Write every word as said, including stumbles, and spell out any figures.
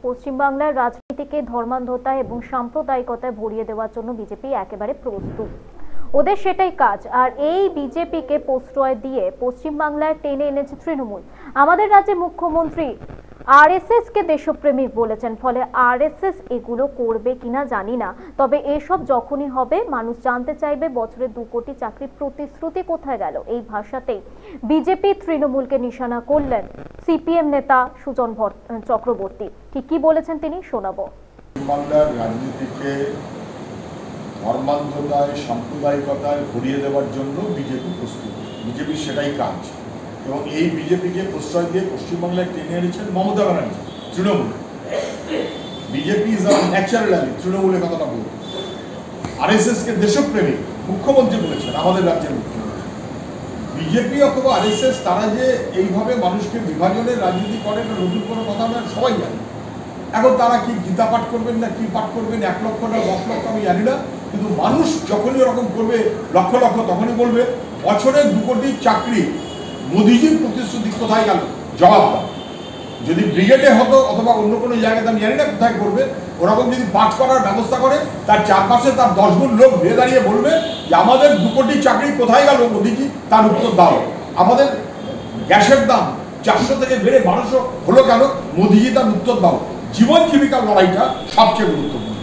পশ্চিমবাংলার রাজনীতিকে ধর্মান্ধতা এবং সাম্প্রদায়িকতায় ভরিয়ে দেওয়ার জন্য বিজেপি একেবারে প্রস্তুত। ওদের সেটাই কাজ। আর এই বিজেপিকে প্রশ্রয় দিয়ে পশ্চিমবাংলায় টেনে এনেছে তৃণমূল। আমাদের রাজ্যে মুখ্যমন্ত্রী আরএসএস কে দেশপ্রেমিক বলেছেন, ফলে আরএসএস এগুলো করবে কিনা জানি না, তবে এসব যখনই হবে মানুষ জানতে চাইবে বছরে দু কোটি চাকরির প্রতিশ্রুতি কোথায় গেল। এই ভাষাতেই বিজেপি তৃণমূলকে নিশানা করলেন সিপিএম নেতা সুজন চক্রবর্তী। ঠিক কি বলেছেন তিনি শোনাবো। বাংলার রাজনীতিকে ধর্মান্ধতায় সাম্প্রদায়িকতায় ভরিয়ে দেওয়ার জন্য বিজেপি প্রস্তুত। বিজেপির সেটাই কাজ এবং এই বিজেপিকে প্রশ্রয় দিয়ে পশ্চিমবাংলায় টেনে এনেছেন Mamata Banerjee, Trinamool. BJP is a natural ally, তৃণমূলের কথাটা বলব। আরএসএস কে দেশপ্রেমিক মুখ্যমন্ত্রী বলেছেন, আমাদের রাজ্যের মুখ্যমন্ত্রী। বিজেপি অথবা আরএসএস তারা যে এইভাবে মানুষকে বিভাজনের রাজনীতি করে না নতুন কোনো কথা না, সবাই জানে। এখন তারা কি গীতা পাঠ করবেন না কি পাঠ করবেন, এক লক্ষ না দশ লক্ষ আমি জানি না, কিন্তু মানুষ যখনই ওরকম করবে লক্ষ লক্ষ তখনই বলবে বছরে দু কোটি চাকরি মোদিজির প্রতিশ্রুতি কোথায় গেল, জবাব দাও। যদি ব্রিগেডে হতো অথবা অন্য কোনো জায়গায় আমি জানি না কোথায় করবে, ওরকম যদি পাঠ করার ব্যবস্থা করে তার চারপাশে তার দশ গুণ লোক ভিড়ে দাঁড়িয়ে বলবে যে আমাদের দু কোটি চাকরি কোথায় গেল মোদিজি, তার উত্তর দাও। আমাদের গ্যাসের দাম চারশো থেকে বেড়ে বারোশো হলো কেন, মোদিজি তার উত্তর দাও। জীবন জীবিকার লড়াইটা সবচেয়ে গুরুত্বপূর্ণ।